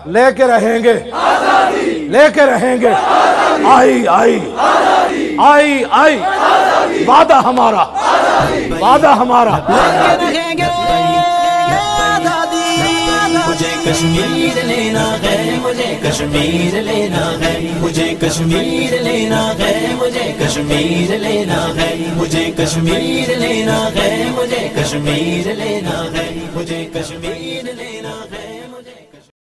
लेके रहेंगे, लेके रहेंगे। आई आई आई आई, वादा हमारा, वादा हमारा। मुझे कश्मीर लेना है, मुझे कश्मीर लेना है, मुझे कश्मीर लेना है, मुझे कश्मीर लेना है, मुझे कश्मीर लेना है, मुझे कश्मीर लेना है, मुझे कश्मीर लेना है।